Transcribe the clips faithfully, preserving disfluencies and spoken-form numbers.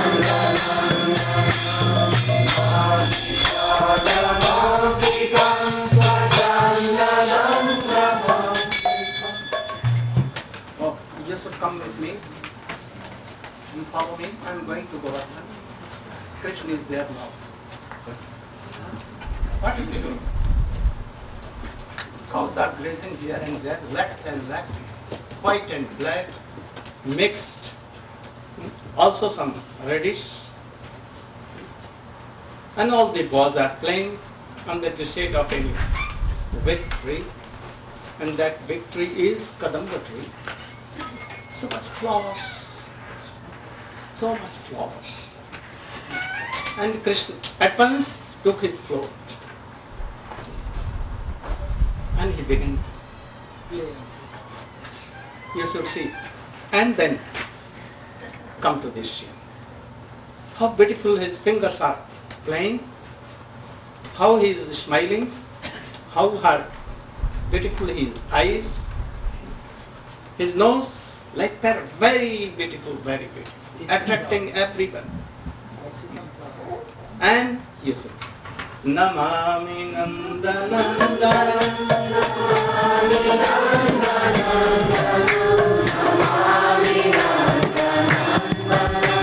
Oh, you should come with me and follow me. I am going to Govardhan. Krishna is there now. What will you do? Cows are grazing here and there, legs and legs, white and black, mixed. Also some reddish. And all the boys are playing under the shade of a big tree. And that big tree is Kadamba tree. So much flowers. So much flowers. And Krishna at once took his float. And he began playing. You should see. And then come to this scene. How beautiful his fingers are playing. How he is smiling. How hard beautiful his eyes. His nose like that. Very beautiful, very beautiful. Attracting everyone. And you should. Namami Nandanandana Namami Nandanandana Namami Nandanandana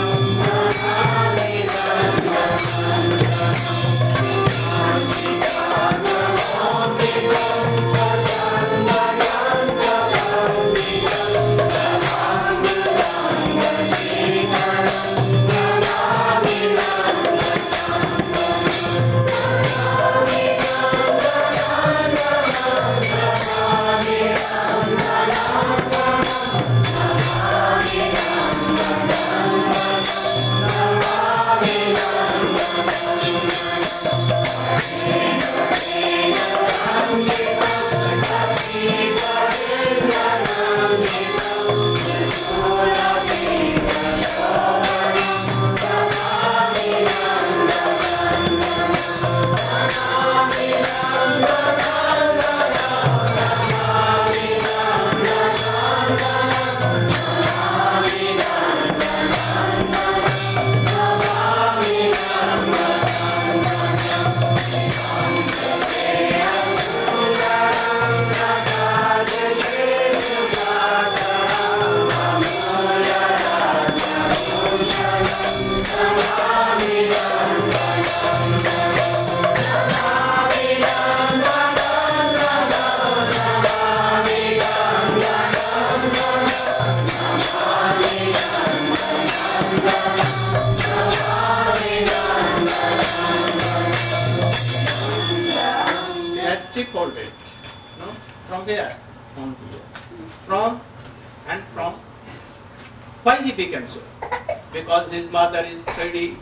folded. No? From where? From here. From and from. Why he became so? Because his mother is pretty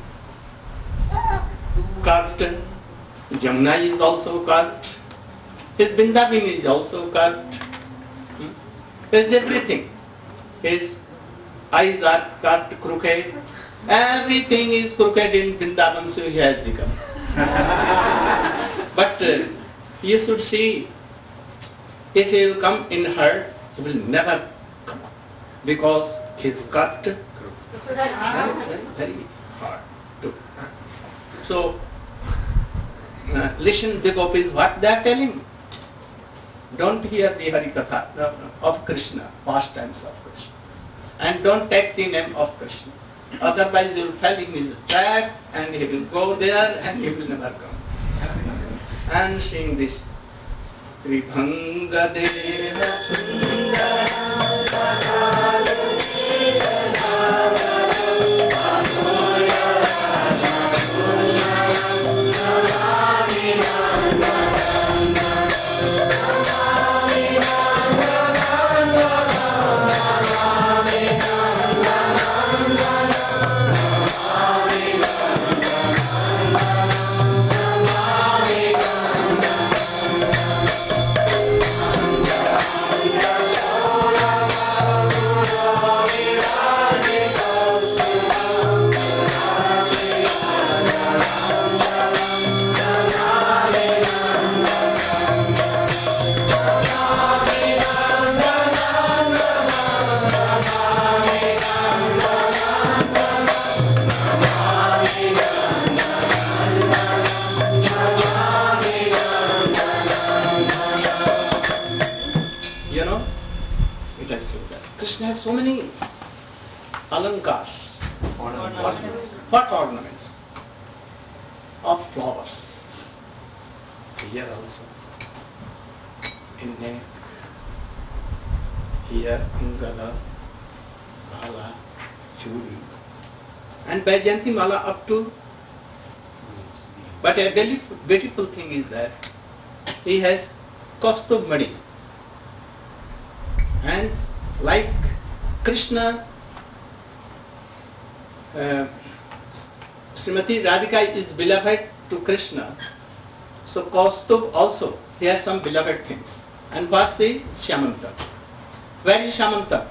carved. Jamuna is also carved. His Vrindavan is also carved. Hmm? His everything. His eyes are carved crooked. Everything is crooked in Vrindavan, so he has become. But uh, you should see, if he will come in her, he will never come, because he is cut very, very hard too. So, uh, listen, the gopis, what they are telling. Don't hear the Harikatha of Krishna, pastimes of Krishna. And don't take the name of Krishna. Otherwise you will fall in his trap and he will go there and he will never come. And sing this. Vibhanga Deva Sundara so many alankars, Ornaments. what ornaments of flowers. Here also, in neck, here in gala, bhala, churi, and Baijanti Mala up to. But a very beautiful thing is that he has Kaustubh Mani, and like Krishna, uh, Srimati Radhika is beloved to Krishna, so Kaustubh also, he has some beloved things. And what's the Shamanta? Where is Shamanta?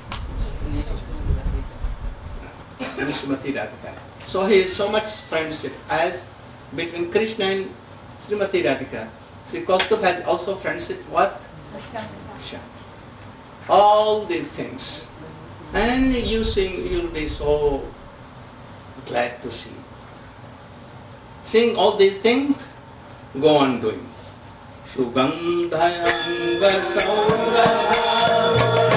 In Srimati Radhika. So he is so much friendship as between Krishna and Srimati Radhika. See, Kaustubh has also friendship what? Shyam. All these things. And you sing, you'll be so glad to see. Sing all these things, go on doing. Sugandhayanga saurabha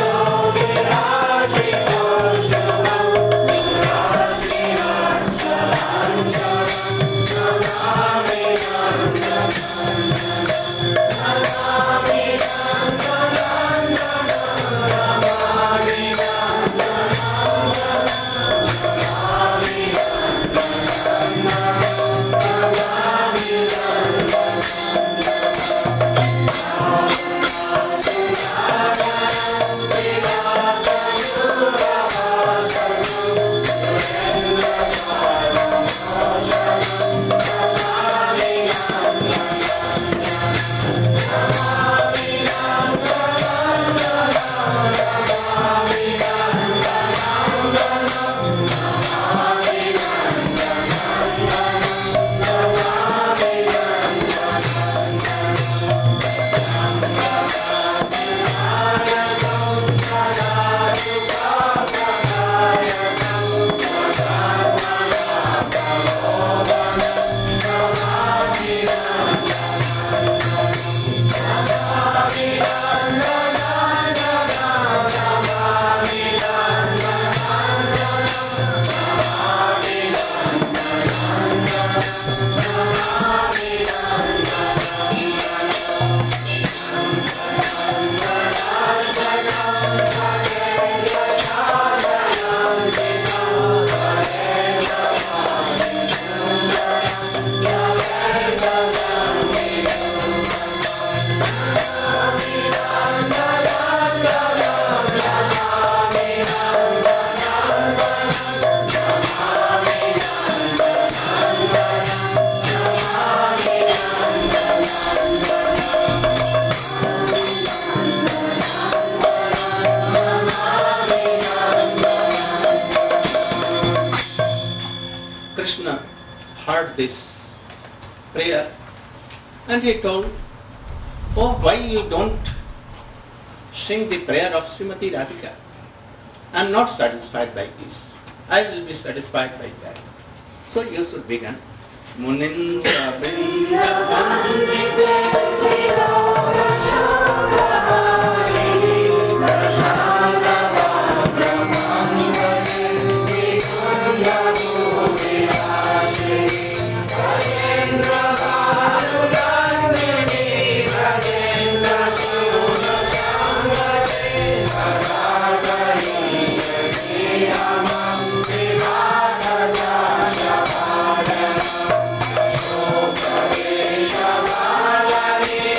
this prayer, and he told, oh, why you don't sing the prayer of Srimati Radhika? I am not satisfied by this. I will be satisfied by that. So you should begin. Munindra Brindavan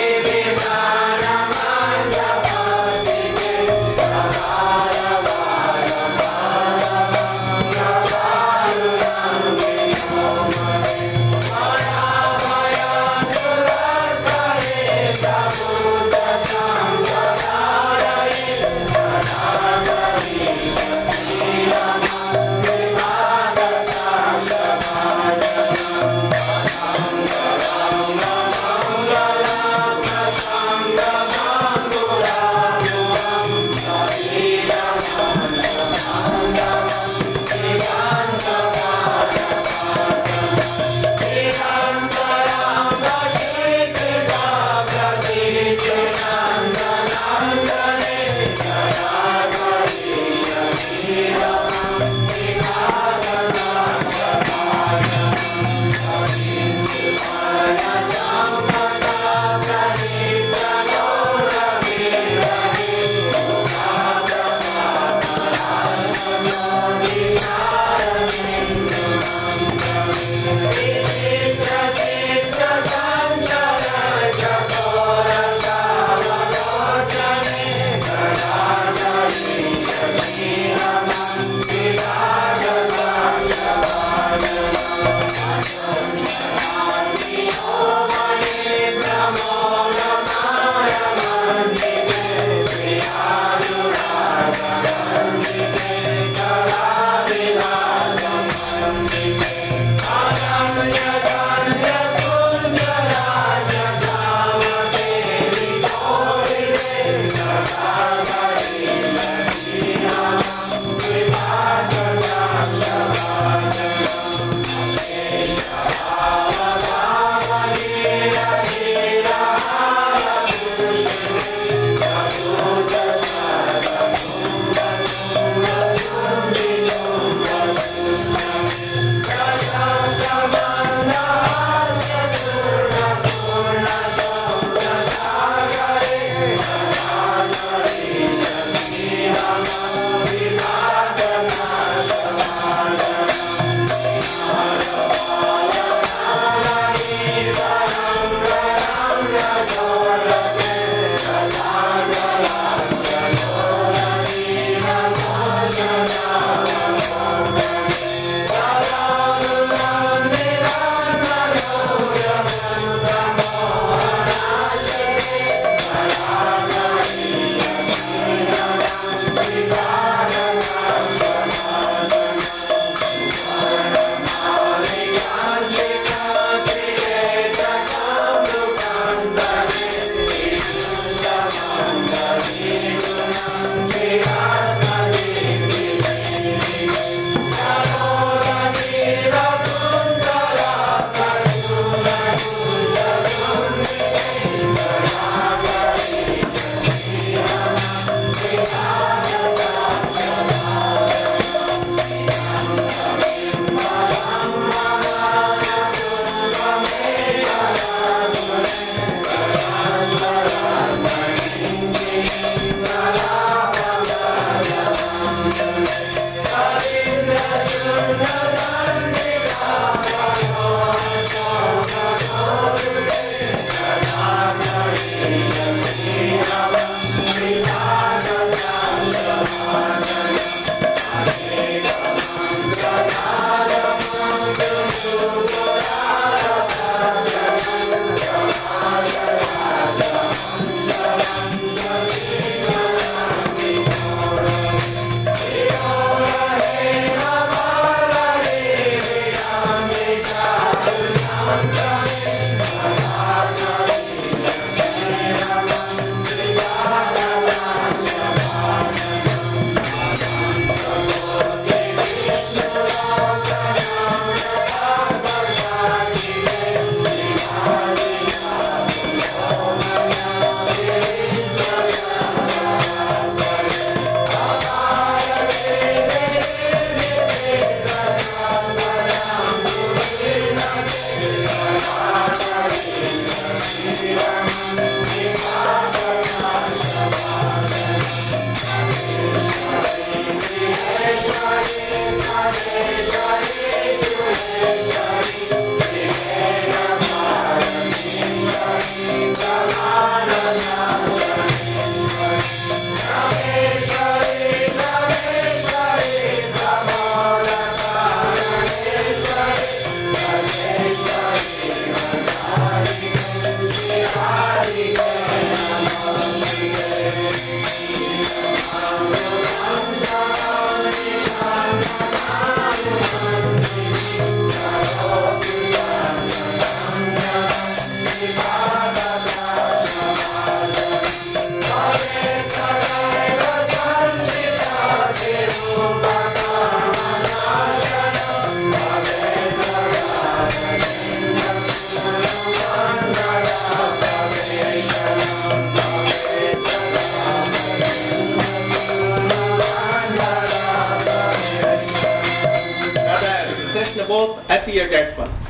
both appeared at once.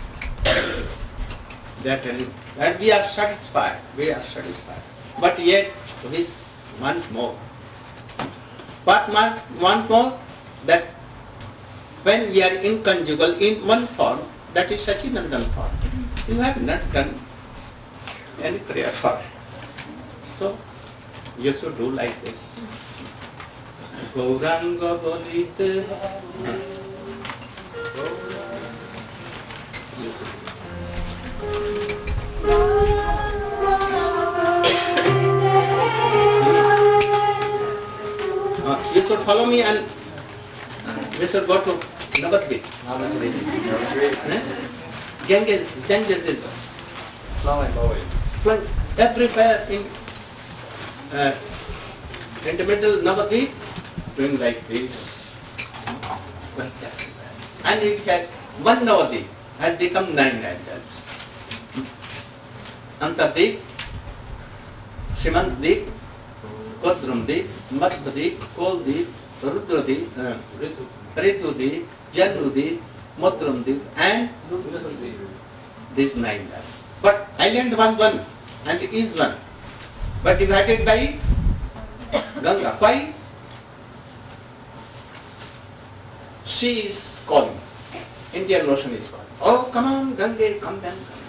They are telling that we are satisfied, we are satisfied. But yet we want more. What want more? That when we are in conjugal in one form, that is Sachidanand form. You have not done any prayer for it. So you should do like this. Gauranga bolite uh, you should follow me and we should go to Navadvip. Ganges, Ganges is Flowing. flowing everywhere in, uh, in the middle Navadvip, doing like this. And it has, one Navadvip has become nine islands. Antardvip, Simantdvip, Kodrumdvip, Madhvadvip, Koldvip, Rudradvip, uh, Ritudvip, Janudvip, Motrumdvip, and these nine islands. But island was one and is one, but divided by Ganga. Why? She is calling. Indian Ocean is calling. Oh, come on, Ganga, come down. Come.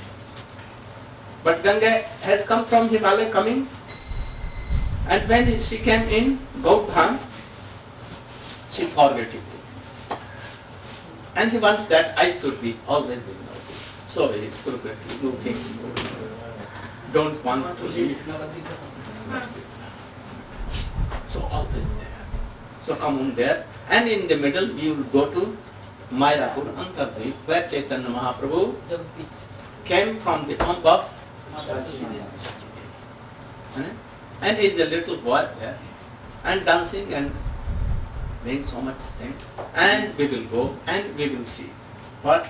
But Ganga has come from Himalaya coming, and when she came in Gaudhan, she forgot it. And he wants that I should be always in Gaudhan. So he is progressive, looking, don't want to leave. So always there. So come on there, and in the middle you will go to Mayapur, Antardvip, where Chaitanya Mahaprabhu came from the home of and he is a little boy there, and dancing and doing so much things. And we will go and we will see what.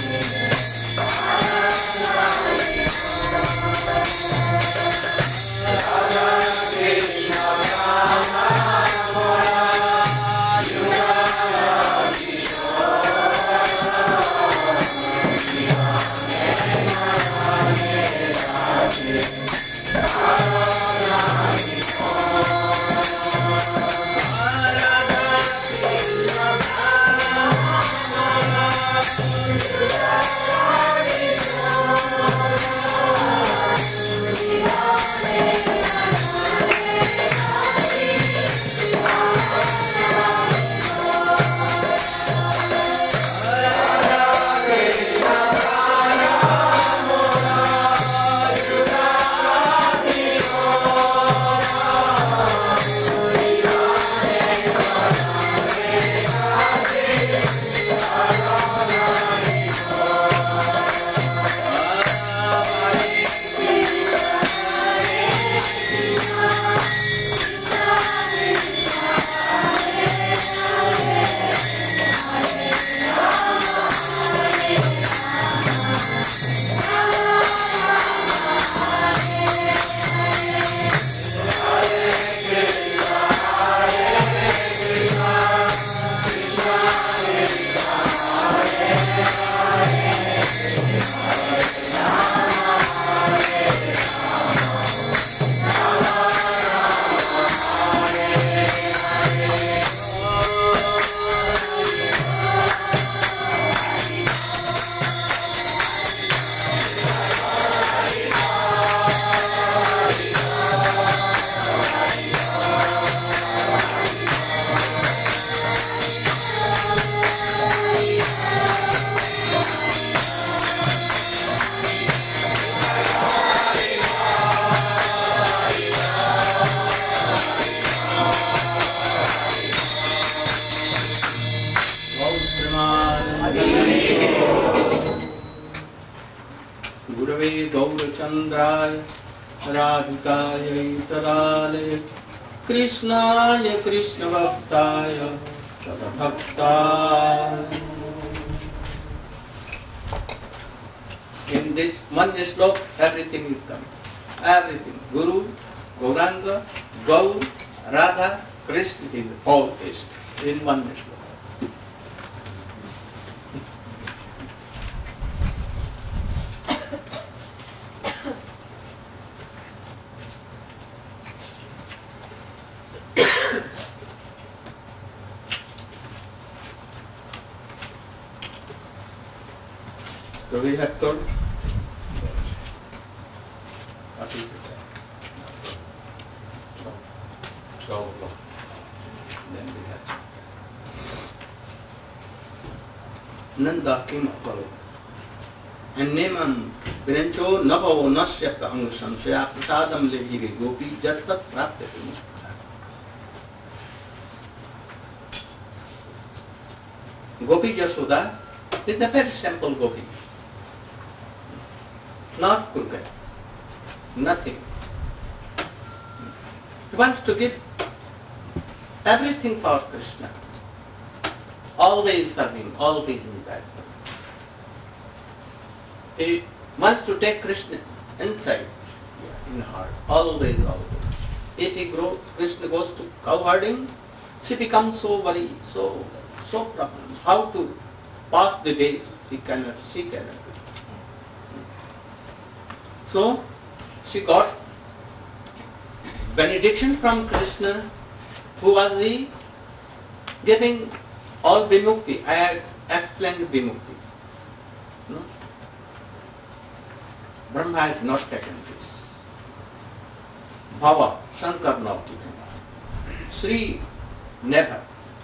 गौरचंद्राय राधिकायै तदालय कृष्णाय Krishna भक्ताय तदभक्ताय. In this one slok, everything is coming. Everything. Guru, Gauranga, Gaur, Radha, Krishna is all this in one slok. So we have told what is the time? twelve o'clock. Then we have Nanda kim akaro. Annemam virancho navavo nasyapta angusam shaya prasadam lehire gopi jatsat prapyate. Gopi Yashoda is a very simple gopi. Not crooked, nothing. He wants to give everything for Krishna. Always serving, always in that. He wants to take Krishna inside, in heart, always, always. If he grows, Krishna goes to cow herding, she becomes so worried, so, so problems. How to pass the days, he cannot, she cannot. So, she got benediction from Krishna, who was he? Giving all vimukti. I had explained vimukti. No? Brahma has not taken this. Bhava, Shankar not given. Sri, never.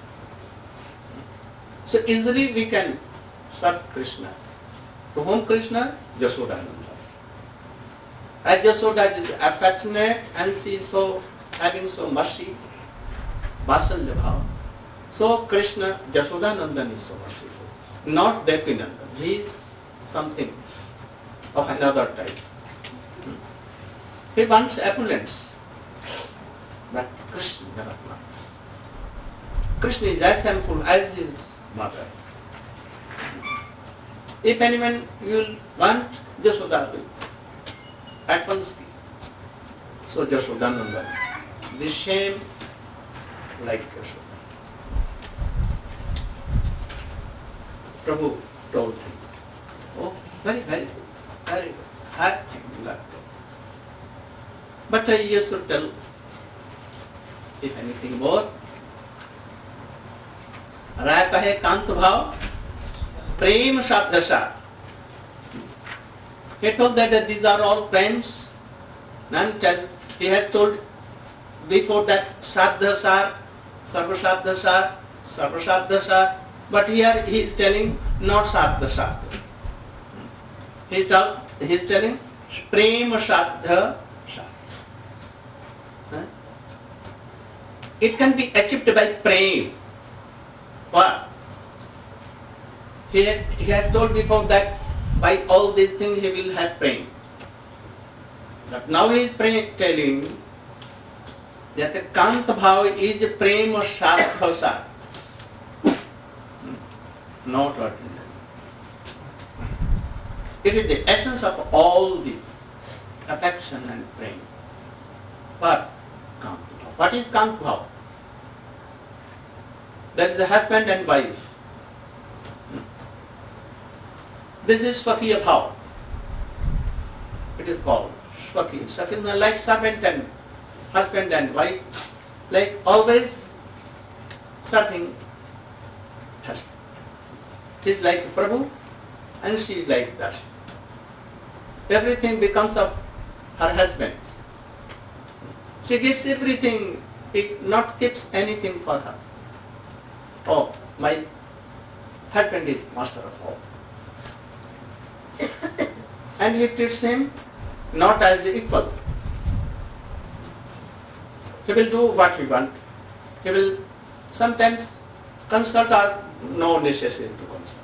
So easily we can serve Krishna. To whom Krishna? Jashodananda. As Jashoda is affectionate and she is so having so mercy, Vasalya Bhava. So Krishna, Jashodanandan is so merciful. Not Devinandan. He is something of another type. He wants opulence, but Krishna never wants. Krishna is as simple as his mother. If anyone will want, Jashoda will at once give. So Jashodananda, the same like Jashoda. Prabhu told him, oh, very, very good, very good. Hard thing you have done. But I used to tell, if anything more, राय कहे कांत भाव प्रेम शब्दशा. He told that these are all prems. None tell. He has told before that sadhasar, sarvashadhasar, sarvashadhasar. But here he is telling not sadhasar. He is tell, he is telling prema sadha. It can be achieved by prem. What? He, had, he has told before that by all these things he will have prem. But now he is praying, telling that the Kanta Bhava is prema sadhasa. Not ordinary. It is the essence of all the affection and prema. What? Kanta Bhava. What is Kanta Bhava? That is the husband and wife. This is Swakiya Bhava. It is called Swakiya. Swakiya like servant and husband and wife, like always serving husband. He is like Prabhu and she is like Dashi. Everything becomes of her husband. She gives everything, he not keeps anything for her. Oh, my husband is master of all. And he treats him not as equal. He will do what he wants. He will sometimes consult or no necessity to consult.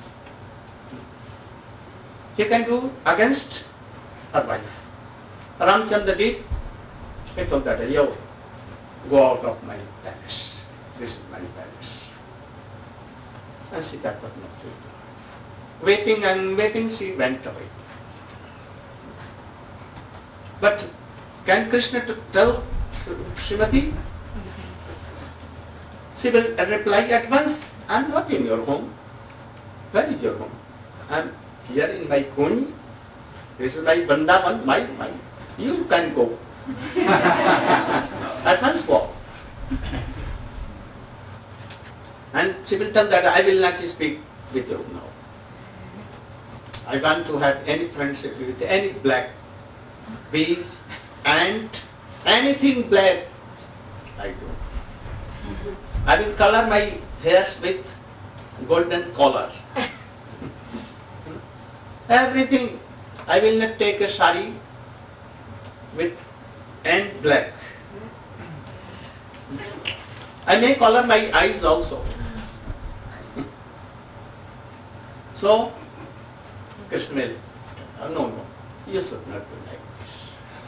He can do against her wife. Ramchandra did. He told that, yo, go out of my palace. This is my palace. And Sita could not do it. Weeping and weeping, she went away. But can Krishna to tell Srimati? She will reply at once, I am not in your home. Where is your home? I am here in my Koni. This is my Vrindavan, my, my. You can go. At once go. And she will tell that I will not speak with you now. I want to have any friendship with any black bees and anything black I do. I will color my hairs with golden color. Everything. I will not take a sari with and black. I may color my eyes also. So, Krishna will, oh, no, no, you should not do like this.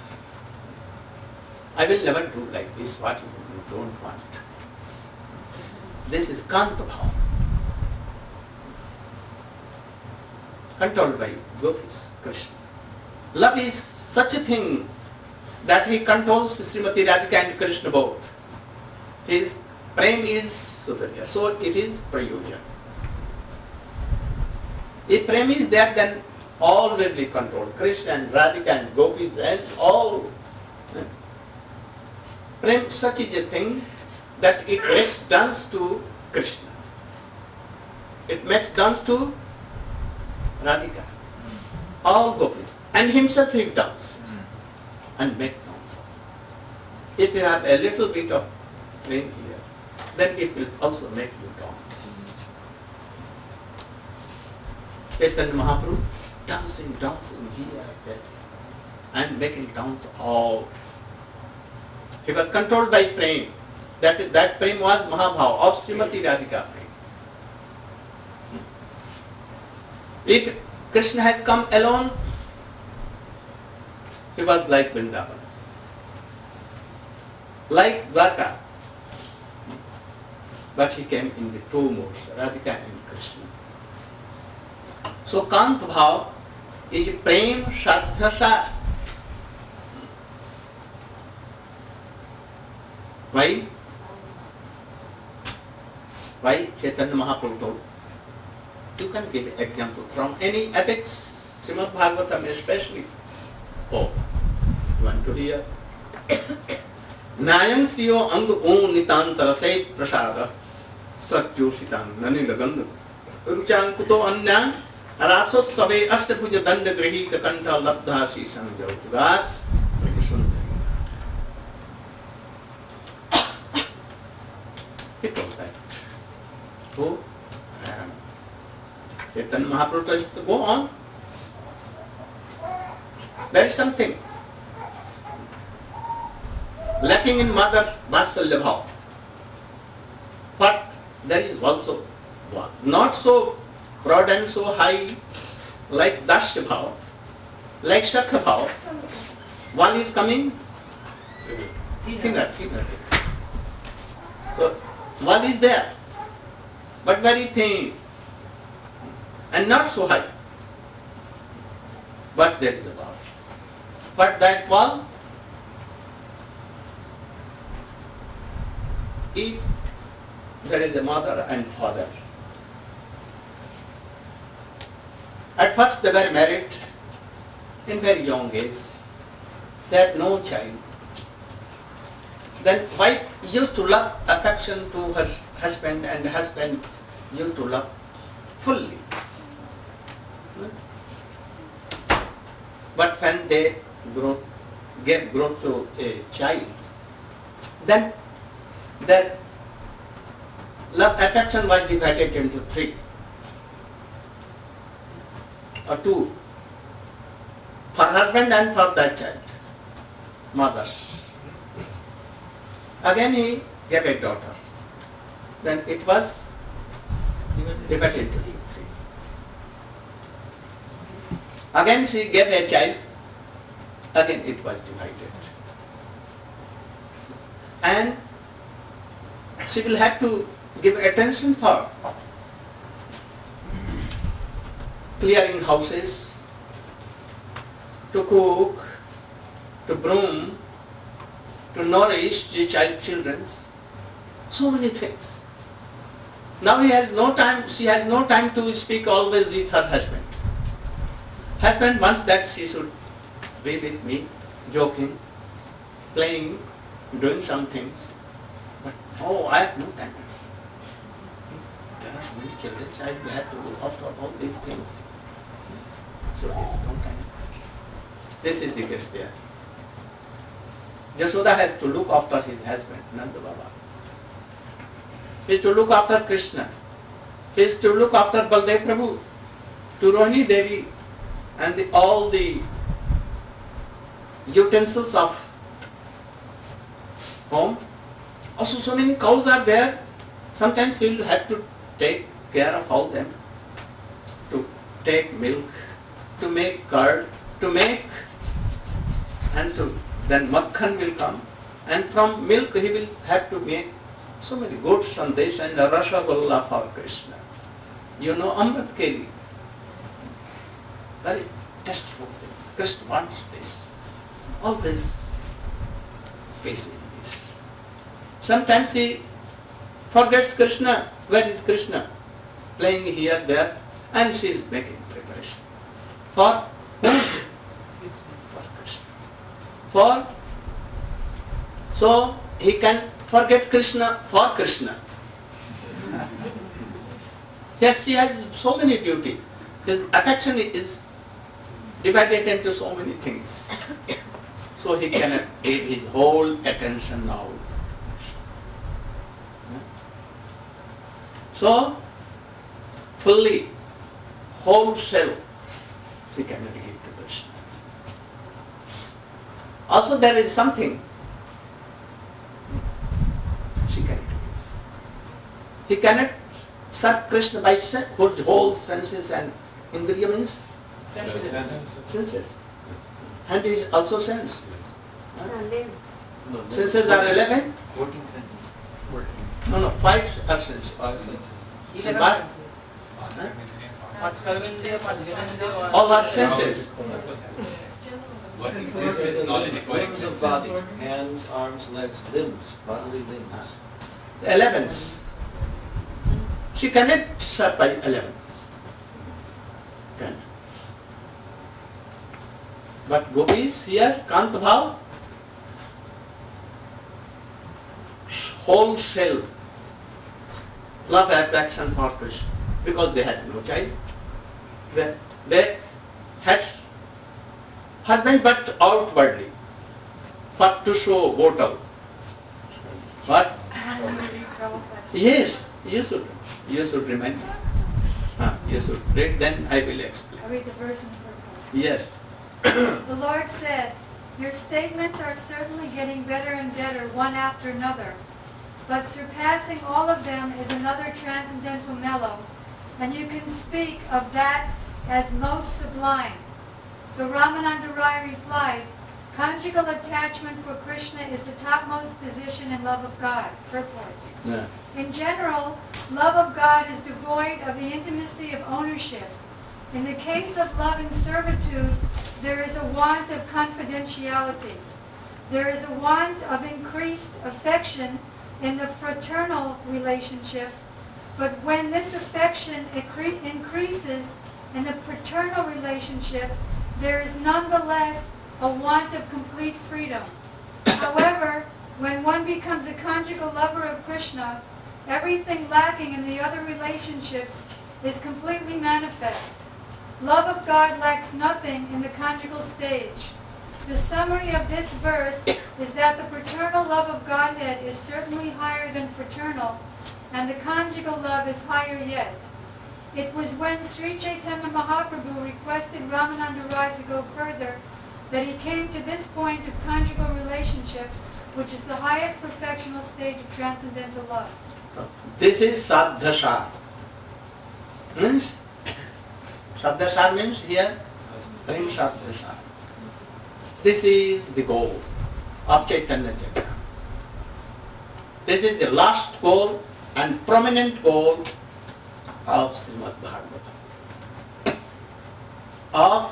I will never do like this, what you don't want. This is Kanta Bhava. Controlled by Gopis, Krishna. Love is such a thing that he controls Srimati Radhika and Krishna both. His prem is superior, so it is prayojan. If prem is there, then all will be controlled. Krishna and Radhika and Gopis and all. Prem such is a thing that it makes dance to Krishna. It makes dance to Radhika. All Gopis. And himself he dances and make dance. If you have a little bit of prem here, then it will also make you dance. Chaitanya Mahaprabhu dancing, dancing here, there, and making dance all. He was controlled by prem. That, that prem was Mahabhava of Srimati Radhika prem. If Krishna has come alone, he was like Vrindavan, like Dwarka. But he came in the two modes, Radhika and Krishna. So Kant Bhav is Prem Shraddha Sa. Why? Why Chaitanya Mahaprabhu told? You can give example from any epics, Srimad Bhagavatam especially. Oh, you want to hear? Nayam siyo ang om nitantarate prasada satjositan nanilaganda ruchang kuto anyang rasot sabe asya puja danda grihita kanta labdha sisang jautugat he told that. Oh, Chaitanya Mahaprabhu told us, go on. There is something lacking in mother Vatsalya Bhav. But there is also one, not so broad and so high like Dasya Bhav, like Shakha Bhav. One is coming thinner, thinner, thinner. So one is there, but very thin and not so high. But there is a wall. But that wall, if there is a mother and father, at first they were married in very young age, they had no child. Then wife used to love affection to her husband and husband used to love fully. But when they grow, get grow to a child, then their love affection was divided into three or two, for husband and for that child, mothers. Again he gave a daughter. Then it was divided into three. Again she gave a child. Again it was divided. And she will have to give attention for clearing houses, to cook, to broom, to nourish the child children, so many things. Now he has no time, she has no time to speak always with her husband. Husband wants that she should be with me, joking, playing, doing some things. But oh, I have no time. There are so many children, I have to look after all these things. So he has no time. This is the case there. Yashoda has to look after his husband, Nanda Baba. He is to look after Krishna. He is to look after Baldev Prabhu, to Rohini Devi, and the, all the utensils of home. Also so many cows are there. Sometimes he will have to take care of all them. To take milk, to make curd, to make, and to then makhan will come. And from milk he will have to make so many good sandesh and rasagalla for Krishna. You know Amrit Keli. Very tasteful things. Krishna wants this. Always facing this. Sometimes he forgets Krishna. Where is Krishna? Playing here, there, and she is making preparation. For whom? For Krishna. For, so he can forget Krishna for Krishna. Yes, he has so many duty. His affection is divided into so many things. So he cannot give his whole attention now. So, fully, wholesale, she cannot give to Krishna. Also there is something she cannot give. He cannot serve Krishna by whole senses and indriya means senses. senses. And he is also sense. Huh? Senses are eleven? Fourteen senses. No, no, five are senses. Five senses. Eleven But- senses. Huh? All our senses. What exists is knowledge acquired. Limbs of body, hands, arms, legs, limbs, bodily limbs. The elevens. She connects up by elevens. Can. But gopis here, Kanta Bhav, whole self, love attraction for Krishna, because they had no child. They, they had husband but outwardly, for to show bottle. What? Yes, you should. You should remind me. Ah, you should read, then I will explain. I read the verse in the purport. Yes. The Lord said, "Your statements are certainly getting better and better one after another, but surpassing all of them is another transcendental mellow, and you can speak of that as most sublime." So Ramananda Rai replied, "Conjugal attachment for Krishna is the topmost position in love of God." Purport. Yeah. In general, love of God is devoid of the intimacy of ownership. In the case of love in servitude, there is a want of confidentiality. There is a want of increased affection in the fraternal relationship, but when this affection incre- increases in the paternal relationship, there is nonetheless a want of complete freedom. However, when one becomes a conjugal lover of Krishna, everything lacking in the other relationships is completely manifest. Love of God lacks nothing in the conjugal stage. The summary of this verse is that the paternal love of Godhead is certainly higher than fraternal, and the conjugal love is higher yet. It was when Sri Chaitanya Mahaprabhu requested Ramananda Rai to go further that he came to this point of conjugal relationship, which is the highest perfectional stage of transcendental love. This is Sadhasar. Means, Sadhasar means here, Prim Sadhasar. This is the goal of Chaitanya Chaitanya. This is the last goal and prominent goal of Srimad Bhagavatam. Of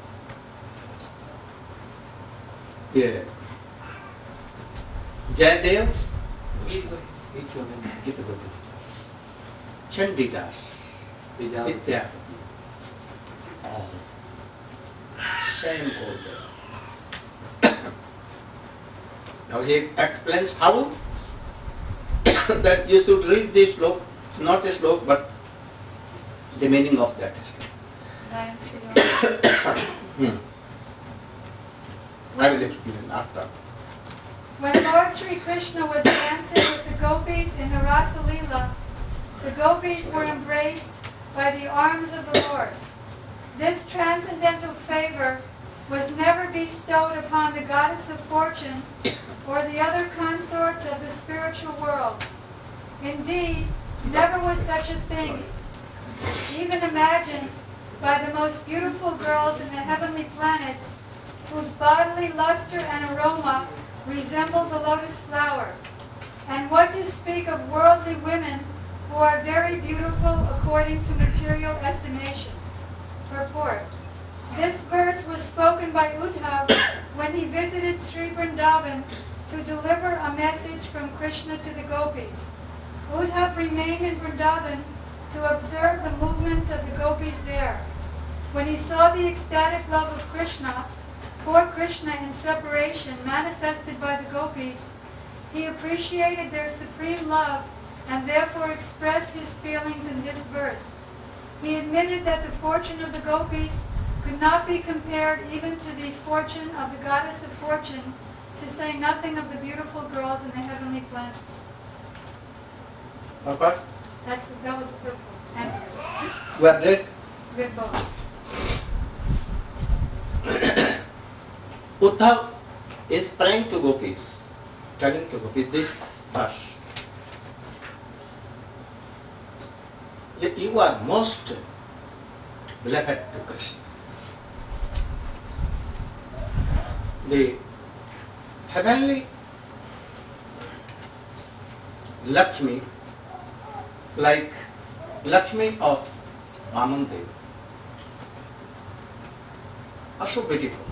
yeah, Jayadev, Chandidas, Vidyapati, all same goal there. Now he explains how that you should read this slok, not a slok, but the meaning of that slok. hmm. I will explain after. When Lord Sri Krishna was dancing with the gopis in the Rasa Leela, the gopis were embraced by the arms of the Lord. This transcendental favor was never bestowed upon the goddess of fortune or the other consorts of the spiritual world. Indeed, never was such a thing even imagined by the most beautiful girls in the heavenly planets, whose bodily luster and aroma resemble the lotus flower. And what to speak of worldly women who are very beautiful according to material estimation. Purport. This verse was spoken by Uddhav when he visited Sri Vrindavan to deliver a message from Krishna to the gopis. Uddhav remained in Vrindavan to observe the movements of the gopis there. When he saw the ecstatic love of Krishna, for Krishna in separation manifested by the gopis, he appreciated their supreme love and therefore expressed his feelings in this verse. He admitted that the fortune of the gopis could not be compared even to the fortune of the goddess of fortune, to say nothing of the beautiful girls in the heavenly planets. Okay? That's the, that was the purport. And We are read. read both. Uddhav is praying to gopis, telling to gopis this verse. You are most beloved to Krishna. The heavenly Lakshmi, like Lakshmi of Vamandev, are so beautiful.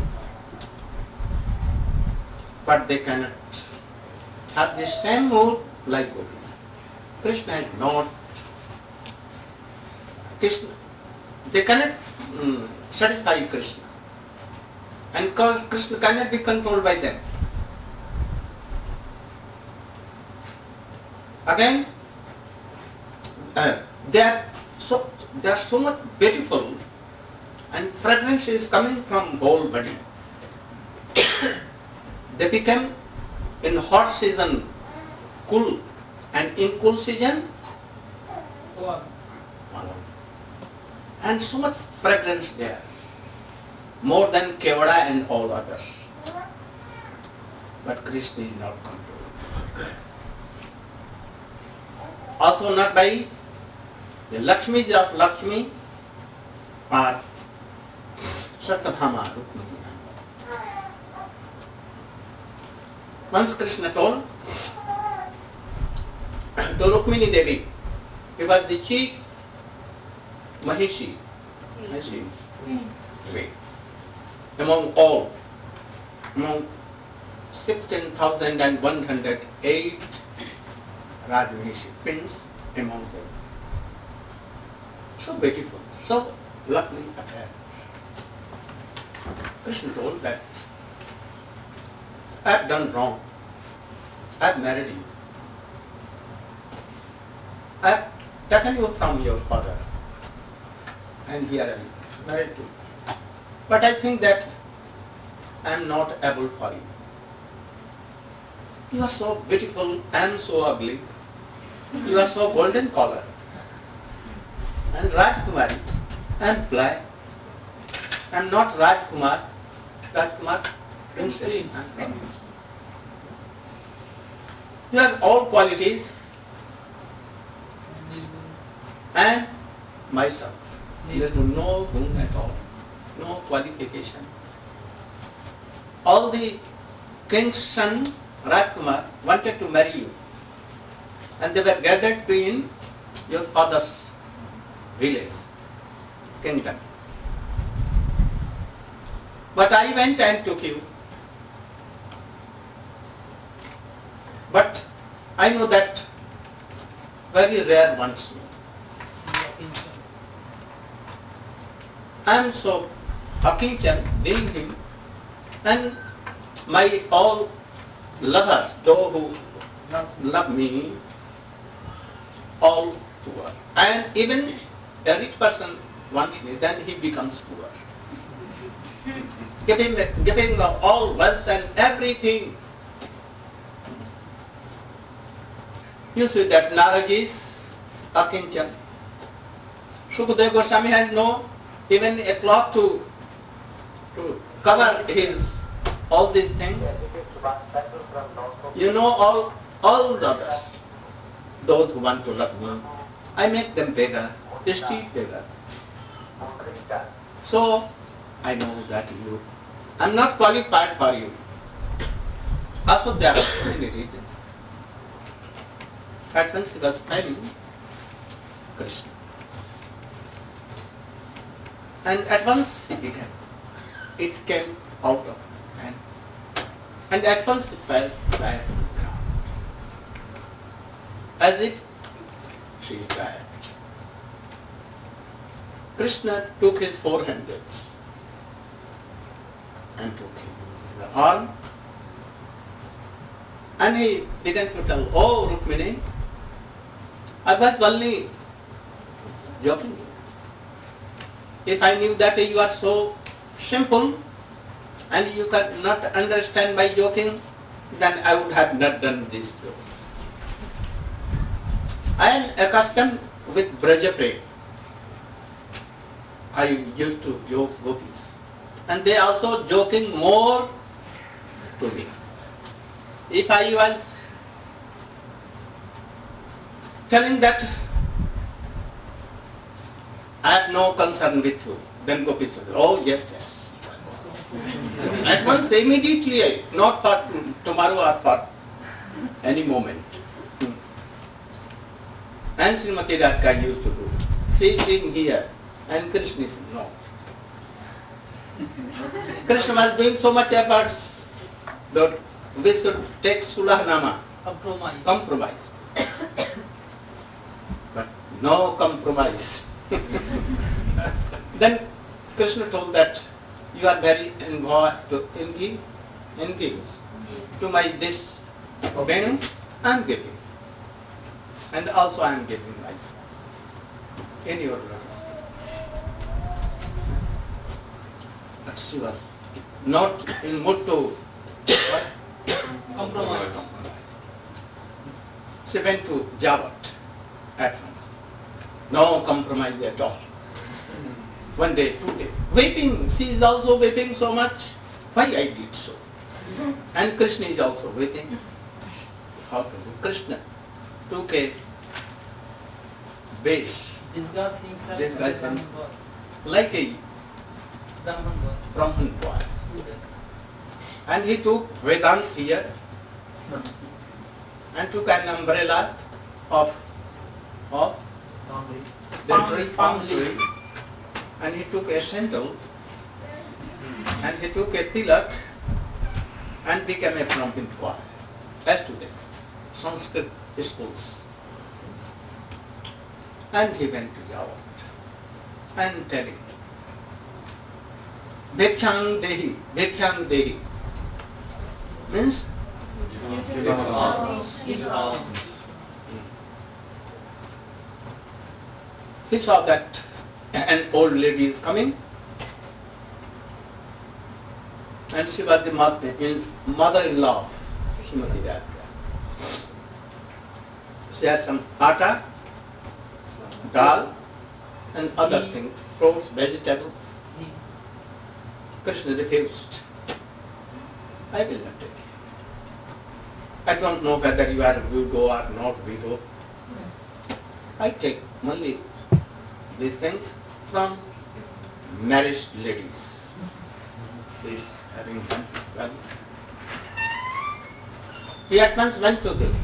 But they cannot have the same mood like gopis. Krishna is not. Krishna, they cannot mm, satisfy Krishna. And Krishna cannot be controlled by them. Again, uh, they are so they are so much beautiful, and fragrance is coming from whole body. They become in hot season cool, and in cool season warm. And so much fragrance there, more than Kevada and all others. But Krishna is not controlled. Also not by the Lakshmis of Lakshmi or Satyabhama. Once Krishna told to Rukmini Devi, he was the chief Mahishi, Mahishi Devi, among all, among sixteen thousand one hundred eight Rajmahishi queens among them. So beautiful, so lovely affair. Krishna told that I have done wrong. I have married you. I have taken you from your father, and here I am married to you. But I think that I am not able for you. You are so beautiful, I am so ugly. You are so golden color. And Rajkumari, I am black. I am not Rajkumar. Rajkumar, princess. You have all qualities, and myself. There is no room at all, no qualification. All the king's son, Rajkumar, wanted to marry you, and they were gathered to in your father's village, kingdom. But I went and took you. But I know that very rare wants me. I am so Akinchan, being him, and my all lovers, those who love me, all poor. And even a rich person wants me, then he becomes poor. Giving, giving all wealth and everything. You see that Narad is Akinchan. Shukadeva Goswami has no even a cloth to, to cover his all these things. You know all all the others, those who want to love me, I make them beggar, street beggar. So I know that you, I am not qualified for you. Also there are so many reasons. At once he was failing Krishna. And at once he began. It came out of his hand. And at once he fell flat on the ground. As if she is tired. Krishna took his four hands and took him the arm, and he began to tell, "Oh Rukmini, I was only joking. If I knew that you are so simple and you cannot understand my joking, then I would have not done this joke. I am accustomed with Brajapre. I used to joke gopis, and they also joking more to me. If I was telling that I have no concern with you, then gopis would, oh yes, yes. At once, immediately, not for tomorrow or for any moment. And Srimati Radhika used to do. She came here, and Krishna is no. Krishna was doing so much efforts that we should take Sulhanama, Compromise. compromise. But no compromise. Then Krishna told that you are very involved in the engaged to my this Venu, I am giving. And also I am giving myself in your hands. But she was not in mood to what? Compromise. She went to Javat at once. No compromise at all. One day, two days. Weeping. She is also weeping so much. Why I did so? And Krishna is also weeping. How to do? Krishna took a base Disguise himself Disguise as a Brahman himself. boy. like a Brahman boy. Brahman boy. Student. And he took Vedant here and took an umbrella of, of the Palm- tree, palm palm leaf. tree. And he took a sandal and he took a tilak and became a Brahmin boy. A student, Sanskrit schools. And he went to Java and telling, Bhikshang Dehi, Bhikshang Dehi means Six arms. Six arms. he saw that an old lady is coming and she was the mother, in, mother-in-law of Srimati Radhika. She has some atta, dal and other things, fruits, vegetables. He Krishna refused. I will not take it. I don't know whether you are widow or not widow. I take only these things from married ladies. Please, having done well. He at once went to the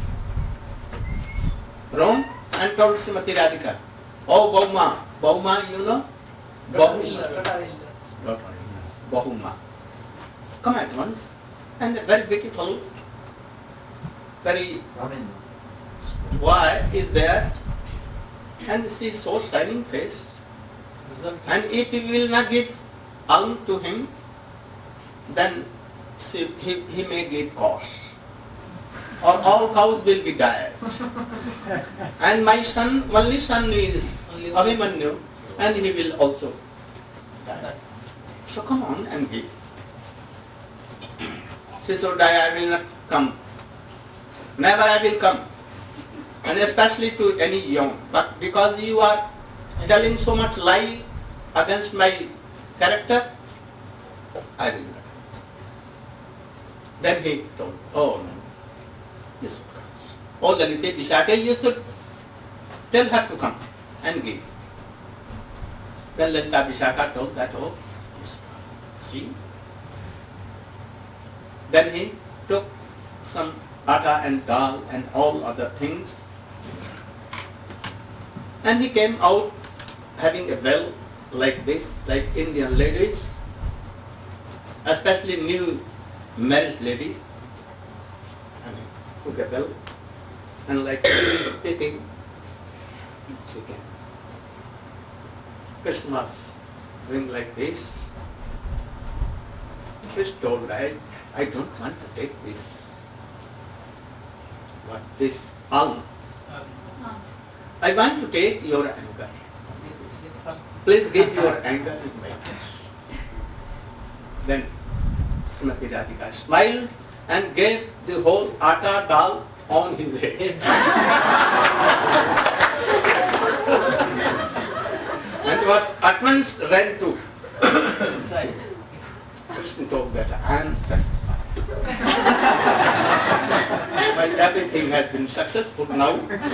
room and told Srimati Radhika, oh Bauma, Bauma, you know? Brahmilla, Brahmilla. Not Bahuma. Come at once. And a very beautiful, very boy is there, and she is so shining face. Result. And if you will not give alms to him, then she, he, he may give cows. Or all cows will be died. And my son, only son is Only one Abhimanyu, and he will also die. So come on and give. She said, I will not come. Never I will come. And especially to any young. But because you are telling so much lie against my character, I will not. Then he told, oh no, you should come. Oh Lalite Vishakha, you should tell her to come and give. Then Lalita Vishakha told that, oh, you should come. See? Then he took some atta and dal and all other things. And he came out having a well like this, like Indian ladies, especially new married lady. And he took a bell and like speaking, she came. Krishna was doing like this. Krishna told, I, I don't want to take this. What this alms? I want to take your anger. Please give your anger in my place. Then Srimati Radhika smiled and gave the whole atta dal on his head. And what at once ran to Inside. Krishna told that I am satisfied. My everything has been successful now.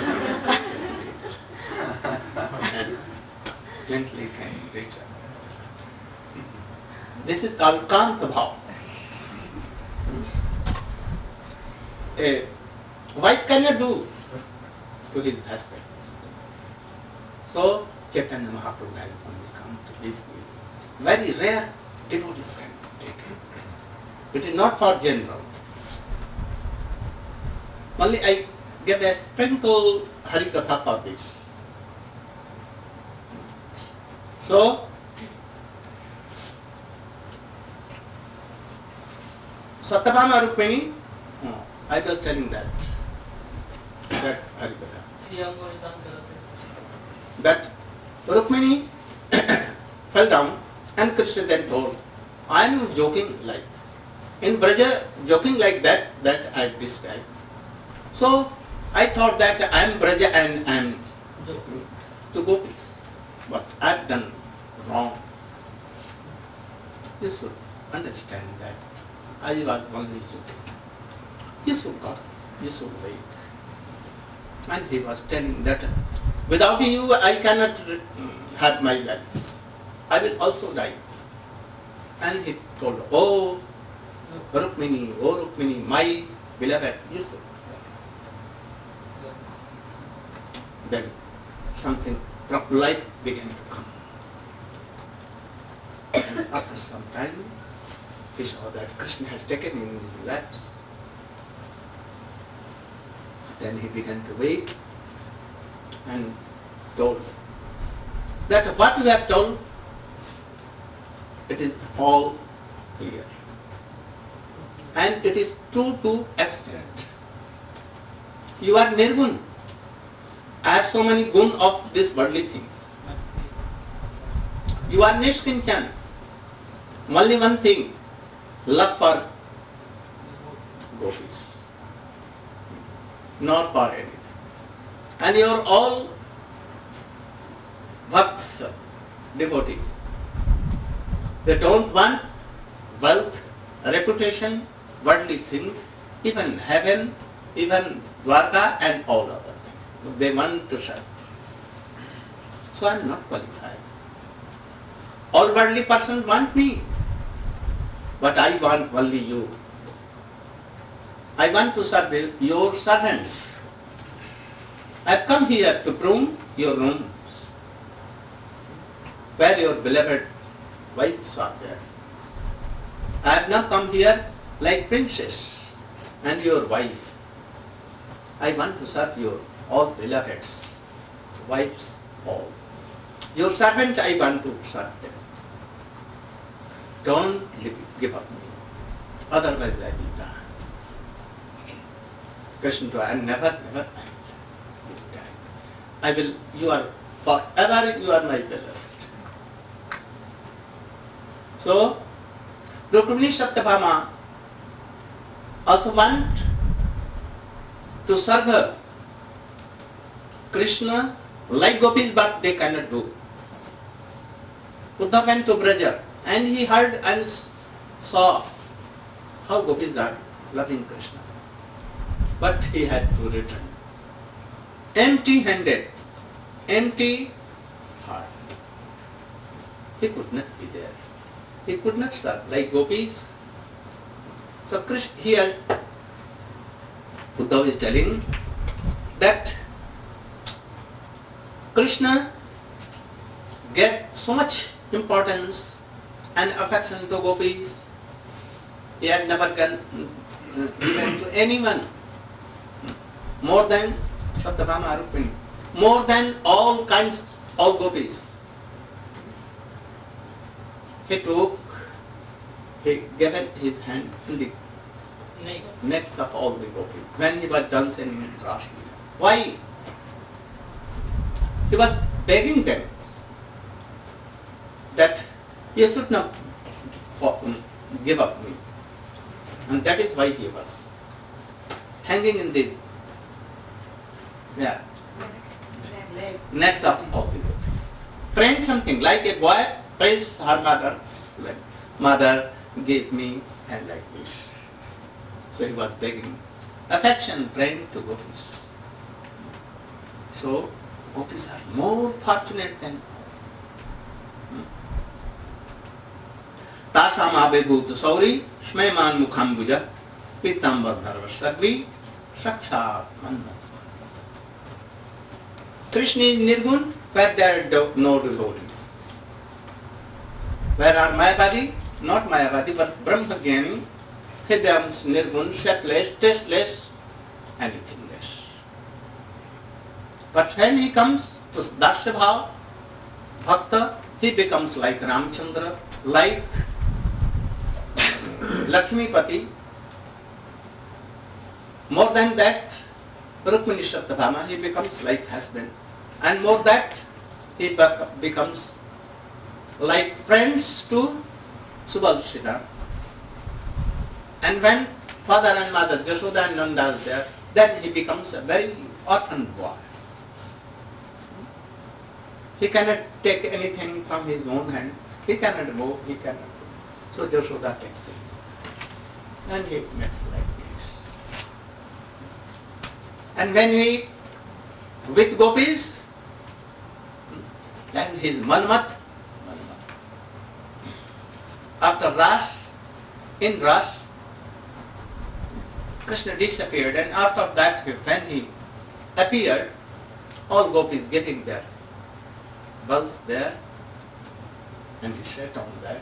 And gently can reach out. This is called Kanta Bhav. A wife cannot do to his husband. So Chaitanya Mahaprabhu has only come to this very rare devotees can take it. It is not for general. Only I give a sprinkle Harikatha for this. So, Satyabhama Rukmini, oh, I was telling that, that Harikatha. That Rukmini fell down and Krishna then told, I am joking like, in Braja, joking like that, that I described. So, I thought that I am Braja and I am to gopis, but I have done wrong. You should understand that I was only joking. You should not, you should wait. And he was telling that without you I cannot have my life. I will also die. And he told, oh Rukmini, oh Rukmini, my beloved, you should. Then something from life began to come. And after some time, he saw that Krishna has taken him in his laps. Then he began to wait and told that what you have told, it is all clear. And it is true to extent. You are nirgun. I have so many gun of this worldly thing. You are nishkinchan. Only one thing, love for gopis, not for anything. And you are all bhakts, devotees. They don't want wealth, reputation, worldly things, even heaven, even Dwarka and all other things. They want to serve. So I am not qualified. All worldly persons want me, but I want only you. I want to serve your servants. I have come here to prune your rooms, where your beloved wives are there. I have not come here like princess and your wife. I want to serve your all beloveds, wives all. Your servant I want to serve them. Don't give up me, otherwise I will die. Krishna told, I never, never I will die. I will, you are forever, you are my beloved. So, Rukmini Satyabhama also want to serve her. Krishna like gopis, but they cannot do. Uddhav went to Braja and he heard and saw how gopis are loving Krishna. But he had to return empty-handed, empty heart. He could not be there. He could not serve like gopis. So Krishna, here Uddhav is telling that Krishna gave so much importance and affection to gopis. He had never given to anyone more than Satyabhama Rukmini, more than all kinds, all gopis. He took, he gave his hand in the necks of all the gopis when he was dancing in Rasa. Why? He was begging them that you should not give up me. And that is why he was hanging in the yeah, necks of all the gopis. Praying something like a boy prays her mother, like mother gave me and like this. So he was begging affection, praying to gopis. So gopis are more fortunate than Tasam abhibhut sauri shmaiman mukhambuja pitambar dharva sarvi sakshat manna. Krishna is nirgun where there are no devotees. Where are Mayavadi? not Mayavadi, but Brahmagyani, he becomes nirgun, shapeless, tasteless, anything less. But when he comes to Dasya Bhav, Bhakta, he becomes like Ramchandra, like Lakshmipati. More than that, Rukmini Satyabhama, he becomes like husband. And more that, he bec- becomes like friends to Subal-Shida. And when father and mother, Jashoda and Nanda are there, then he becomes a very orphan boy. He cannot take anything from his own hand. He cannot move, he cannot do. So Jashoda takes him. And he makes like this. And when he, with gopis, then his Manmat, after Ras, in Ras, Krishna disappeared, and after that, when he appeared, all gopis getting their bulls there, and he sat on that.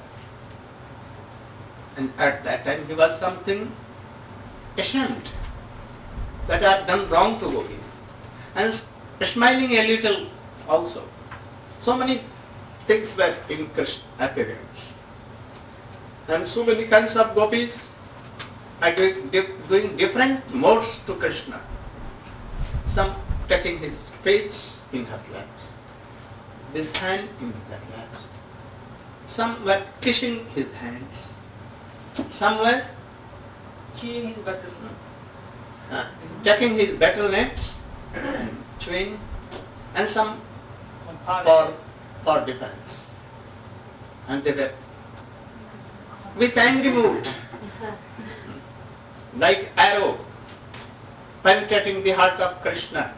And at that time, he was something ashamed that I have done wrong to gopis, and smiling a little also. So many things were in Krishna appearance. And so many kinds of gopis are doing, doing different modes to Krishna. Some taking his feet in her laps, this hand in their laps. Some were kissing his hands. Some were Chewing his battle. uh, taking his battle nets, chewing, and some for, for defense. And they were with angry mood, like arrow penetrating the heart of Krishna.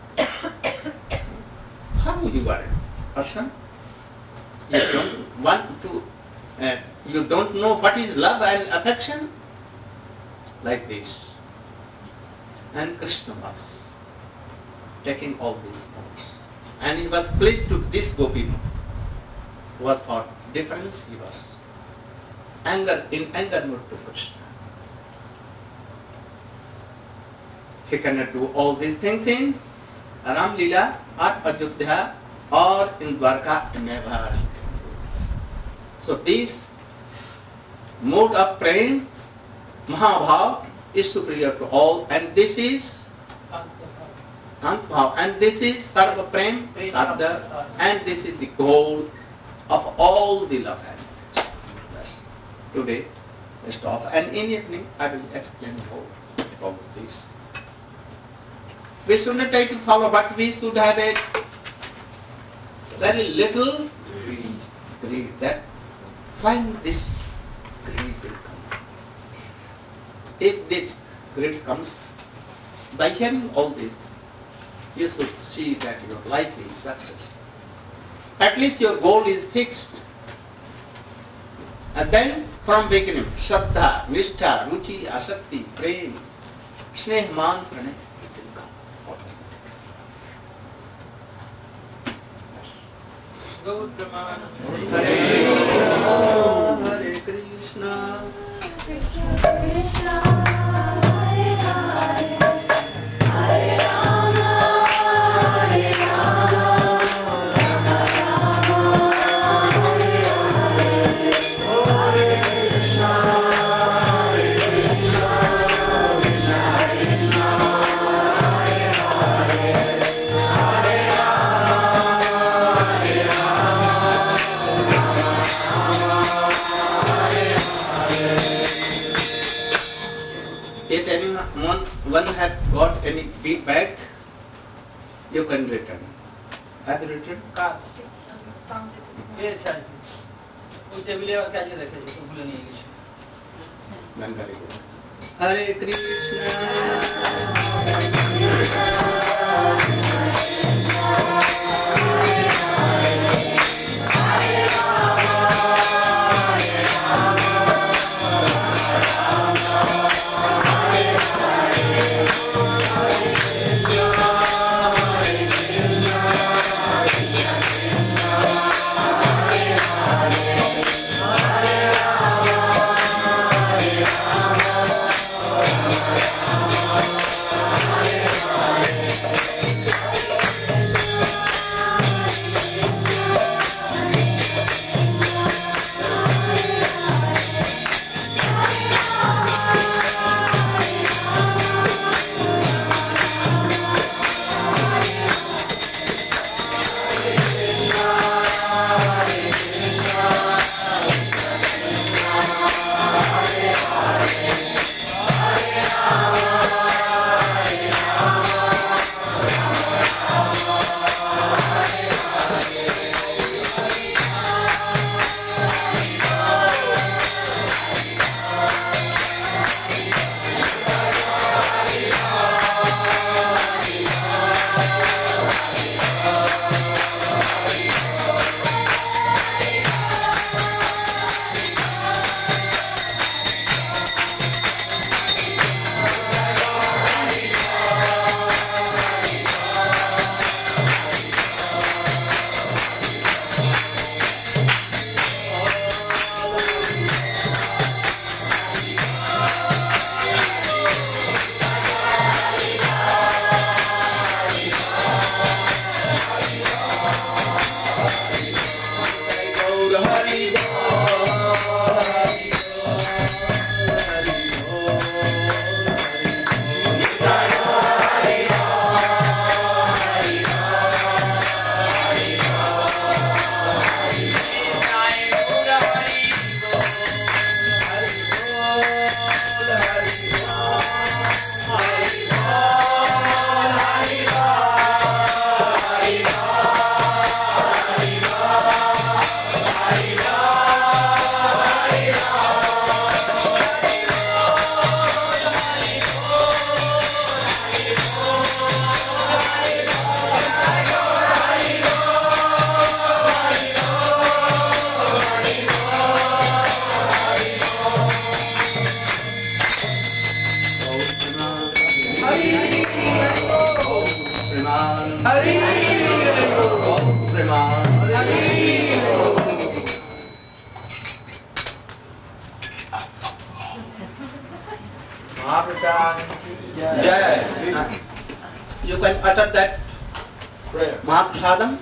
How you are a person? You don't want to, uh, you don't know what is love and affection? Like this. And Krishna was taking all these modes. And he was pleased to this gopi mood. Was for difference, he was anger, in anger mood to Krishna. He cannot do all these things in Ram Leela or Ajodhya or in Dwarka, never he can do. So this mode of praying, Mahabhav, is superior to all, and this is Antbhav, and this is Sarva Prem, Sadhya, and this is the goal of all the love and affection. Today, let's stop, and in evening I will explain more about this. We should not try to follow, but we should have a very little greed, greed that when this greed will come. If this greed comes, by hearing all this, you should see that your life is successful. At least your goal is fixed. And then from beginning, Shraddha, Nishtha, Ruchi, Asakti, Prem, Sneh, Man, Pranay, it will come automatically. Hare Hare Krishna, Krishna Krishna, Hare Hare, Hare Rama, Hare Rama, Rama Rama, Hare Hare, Hare Krishna, Hare Krishna, Krishna Krishna, Hare Hare, Hare Rama, Hare Rama, Rama Rama, Hare Hare. If anyone one had got any feedback, you can return. Have you returned? কার পেয়েছে আর কি। ওই টেবিলে আবার কাজে রেখেছে, তো ভুলে নিয়ে গেছে। Then very good. Hare Krishna. Hare Jai. You can utter that Prayer. Mahaprasadam.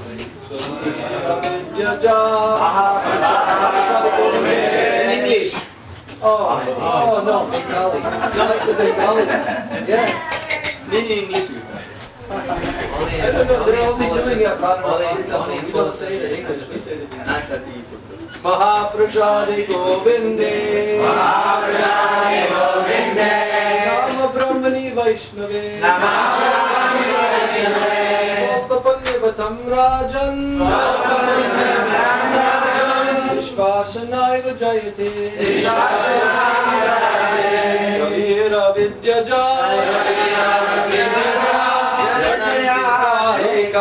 In English. Oh, oh no, Bengali. You like the Bengali? Yes. In English. I don't know, they're only doing it Radha. We don't say it in English, we say it in English. Mahaprasadi Govinde Mahaprasadi Govinde Nama Brahmani Vaishnave Nama Brahmani Vaishnave Swapapannivatam Rajan Swapapannivatam Rajan Vishwasanaiva Jayate Vishwasanaiva Jayate Sharira Vidyaja Sharira Vidyaja Jatyaharika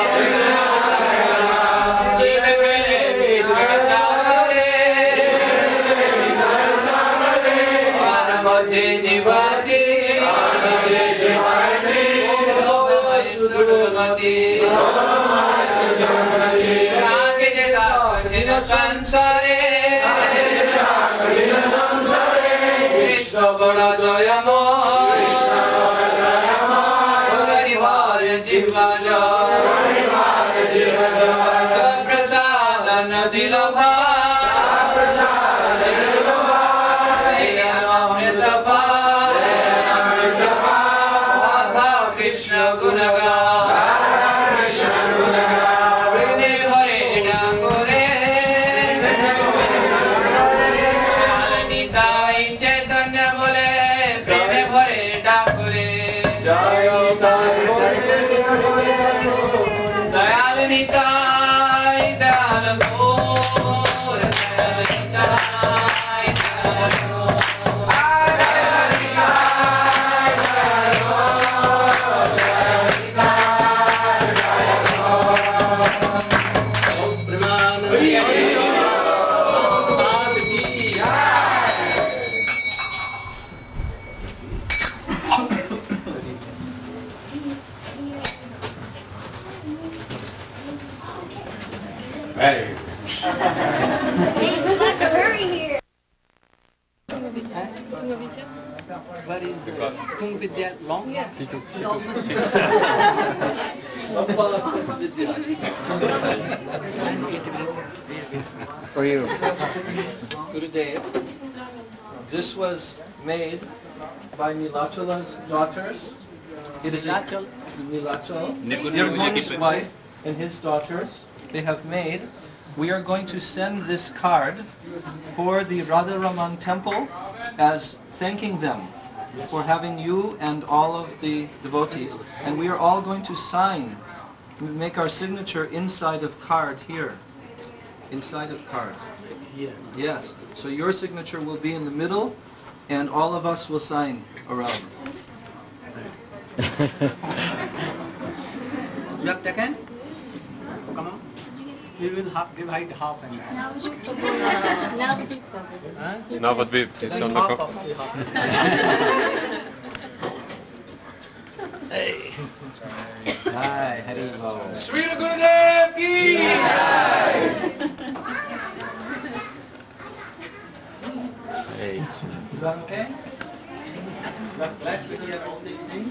Krishna Bada Dayamoy Krishna Bada Dayamoy Parivar Jivaja Parivar Jivaja Saprasadana Dilabha Saprasadana Dilabha Sayanamritapa Sayanamritapa Radha Krishna Gunaga Radha Krishna Gunaga Vine Hare Dangure Nitai Chaitanya Bole Preme Hare Dangure Jai Dayal Nitai Dayal Gaur Dayal Nitai Dayal Gaur Dayal Nitai Dayal Gaur Dayal Nitai Dayal Gaur Premanandi. Very good. It's like a hurry here. What is uh, Tung Vidya long? For you. Gurudev, this was made by Nilachala's daughters. It is Nilachal. Nilachal, Nirgun's wife and his daughters. They have made. We are going to send this card for the Radharaman temple as thanking them for having you and all of the devotees. And we are all going to sign, make our signature inside of card here. Inside of card. Here. Yes. So your signature will be in the middle and all of us will sign around. You have taken? Come on. You will half, divide half and half. Navadvip is on the Half cup. of the half. Hi, Hari Bol. Sri Gurudev ki! Is that okay? But let's be here all the evening.